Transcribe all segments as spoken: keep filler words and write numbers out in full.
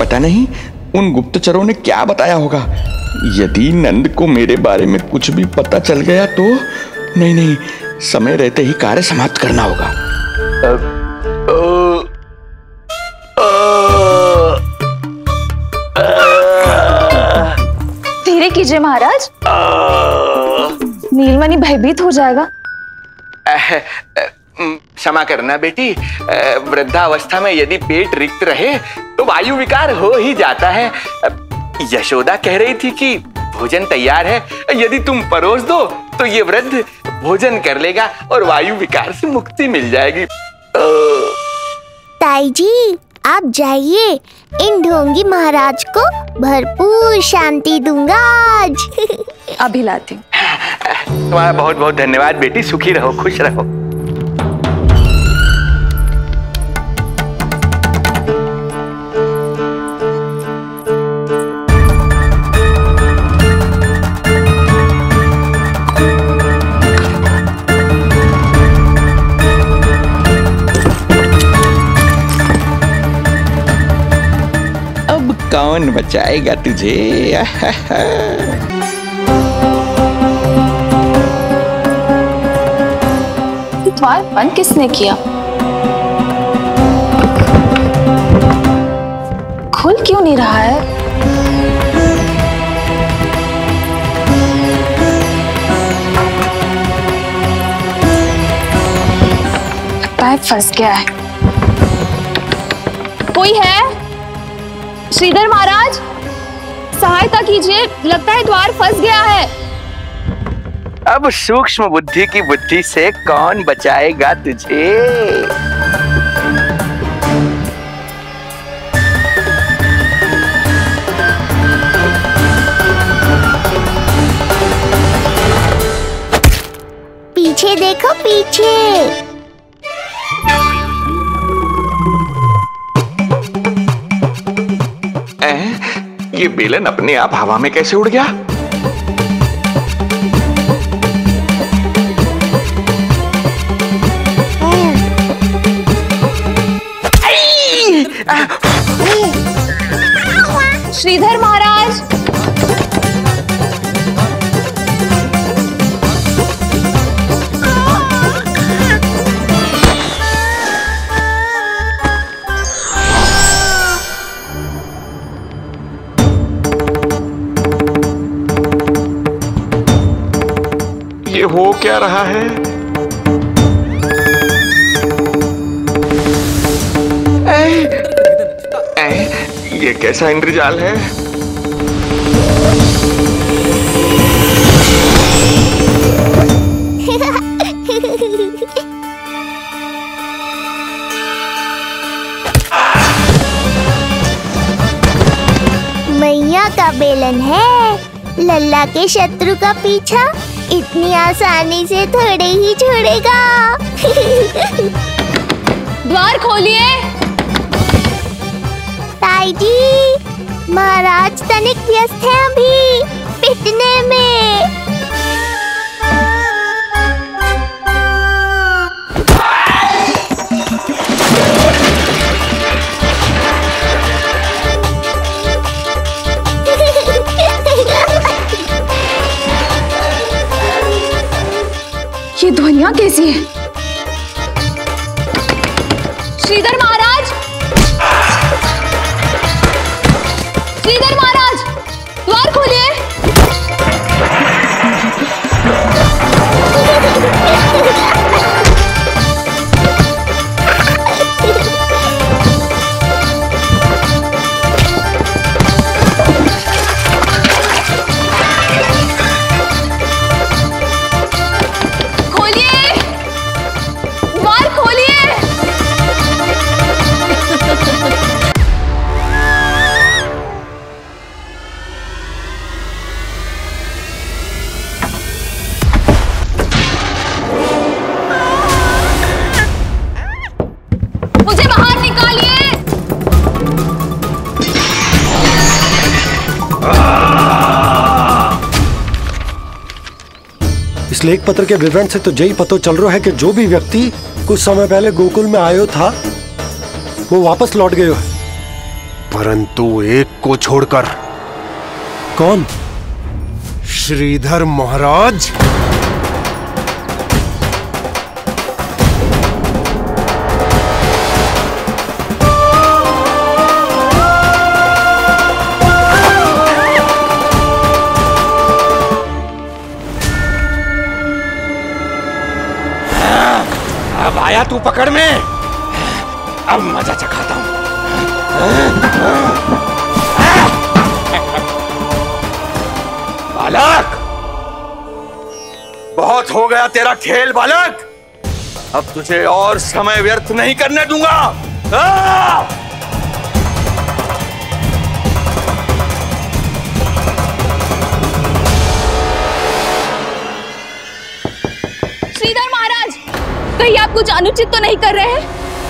पता नहीं उन गुप्तचरों ने क्या बताया होगा। यदि नंद को मेरे बारे में कुछ भी पता चल गया तो नहीं नहीं, समय रहते ही कार्य समाप्त करना होगा। धीरे कीजिए महाराज, नीलमणि भयभीत हो जाएगा। क्षमा करना बेटी, वृद्धावस्था में यदि पेट रिक्त रहे तो वायु विकार हो ही जाता है। यशोदा कह रही थी कि भोजन तैयार है, यदि तुम परोस दो तो ये वृद्ध भोजन कर लेगा और वायु विकार से मुक्ति मिल जाएगी। ताई जी आप जाइए, इन ढोंगी महाराज को भरपूर शांति दूंगा आज। अभी लाती हूँ। तुम्हारा बहुत बहुत धन्यवाद बेटी, सुखी रहो, खुश रहो। कौन बचाएगा तुझे? द्वार बंद किसने किया? खुल क्यों नहीं रहा है? पैर फंस गया है। कोई है? श्रीधर महाराज सहायता कीजिए, लगता है द्वार फंस गया है। अब सूक्ष्म बुद्धि की बुद्धि से कौन बचाएगा तुझे? पीछे देखो पीछे। ये बेलन अपने आप हवा में कैसे उड़ गया? श्रीधर महाराज हो क्या रहा है? ऐ, ऐ, ये कैसा इंद्रजाल है? मैया का बेलन है, लल्ला के शत्रु का पीछा इतनी आसानी से थोड़े ही छोड़ेगा। द्वार खोलिए। ताई जी महाराज तनिक व्यस्त हैं अभी पिटने में। ये ध्वनियां कैसी है? श्रीधर महाराज, श्रीधर महाराज द्वार खोलिए। इस लेख पत्र के विवरण से तो यही पता चल रहा है कि जो भी व्यक्ति कुछ समय पहले गोकुल में आयो था वो वापस लौट गयो है। परंतु एक को छोड़कर। कौन? श्रीधर महाराज। अब आया तू पकड़ में, अब मजा चखाता हूं। बालक, बहुत हो गया तेरा खेल बालक, अब तुझे और समय व्यर्थ नहीं करने दूंगा। आ! श्रीधर महाराज, कहीं आप कुछ अनुचित तो नहीं कर रहे हैं?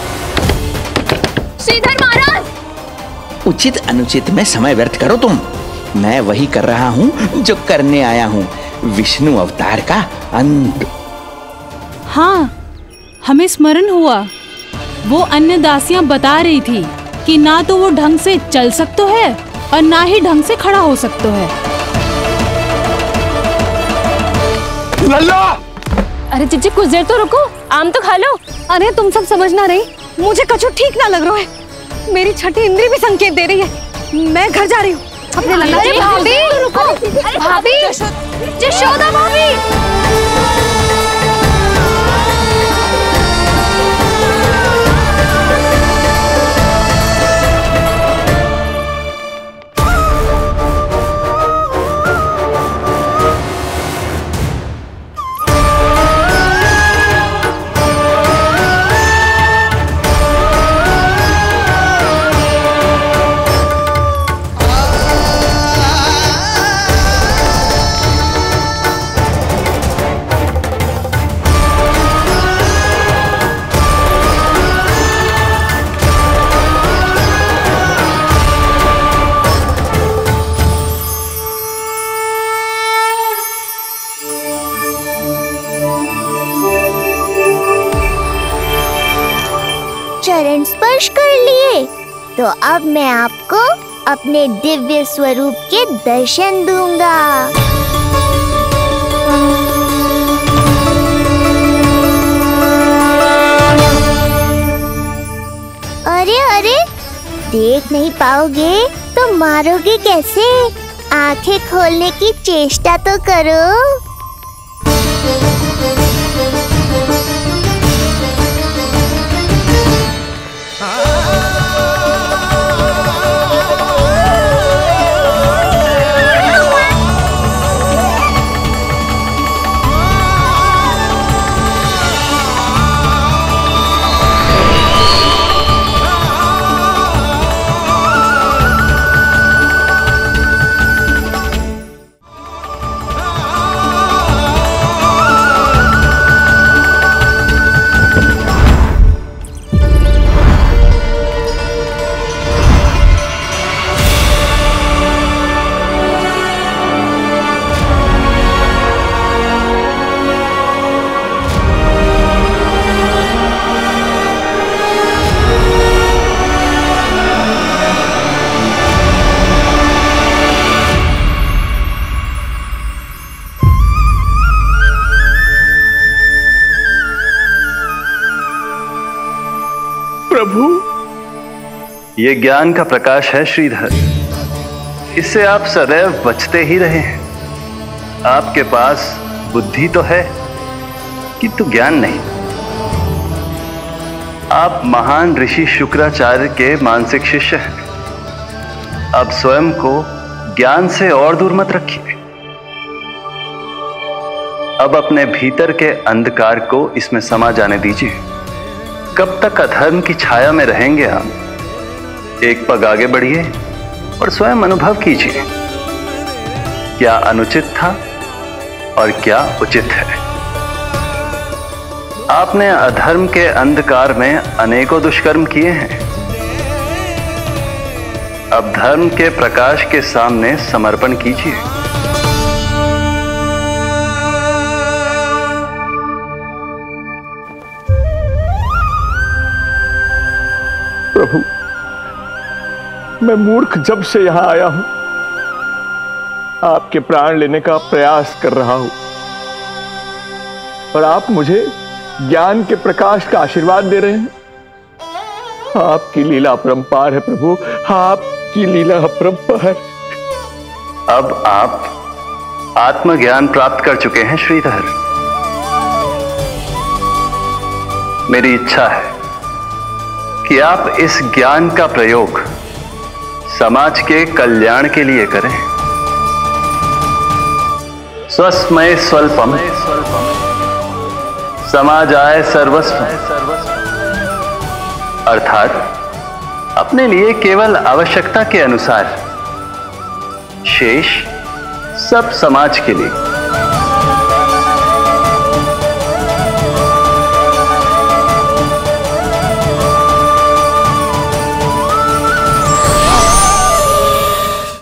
श्रीधर महाराज! उचित अनुचित में समय व्यर्थ करो तुम, मैं वही कर रहा हूँ जो करने आया हूँ, विष्णु अवतार का अंत। हाँ, हमें स्मरण हुआ। वो अन्य दासियां बता रही थी कि ना तो वो ढंग से चल सकते है और ना ही ढंग से खड़ा हो सकते है। लल्ला! अरे जीजी कुछ देर तो रुको, आम तो खा लो। अरे तुम सब समझ ना रही, मुझे कछु ठीक ना लग रहा है। मेरी छठी इंद्री भी संकेत दे रही है। मैं घर जा रही हूँ अपने लल्ला। अरे भाभी रुको, भाभी, यशोदा भाभी। चरण स्पर्श कर लिए तो अब मैं आपको अपने दिव्य स्वरूप के दर्शन दूंगा। अरे अरे, देख नहीं पाओगे तो मारोगे कैसे? आंखें खोलने की चेष्टा तो करो। प्रभु, ये ज्ञान का प्रकाश है श्रीधर, इससे आप सदैव बचते ही रहे हैं। आपके पास बुद्धि तो है किंतु ज्ञान नहीं। आप महान ऋषि शुक्राचार्य के मानसिक शिष्य हैं। अब स्वयं को ज्ञान से और दूर मत रखिए। अब अपने भीतर के अंधकार को इसमें समा जाने दीजिए। कब तक अधर्म की छाया में रहेंगे आप? एक पग आगे बढ़िए और स्वयं अनुभव कीजिए, क्या अनुचित था और क्या उचित है। आपने अधर्म के अंधकार में अनेकों दुष्कर्म किए हैं। अब धर्म के प्रकाश के सामने समर्पण कीजिए। प्रभु, मैं मूर्ख जब से यहां आया हूं आपके प्राण लेने का प्रयास कर रहा हूं और आप मुझे ज्ञान के प्रकाश का आशीर्वाद दे रहे हैं। आपकी लीला अपरंपार है प्रभु, आपकी लीला अपरंपार। अब आप आत्मज्ञान प्राप्त कर चुके हैं श्रीधर। मेरी इच्छा है कि आप इस ज्ञान का प्रयोग समाज के कल्याण के लिए करें। स्वस्मय स्वल्पम समाजाय सर्वस्व, अर्थात अपने लिए केवल आवश्यकता के अनुसार, शेष सब समाज के लिए।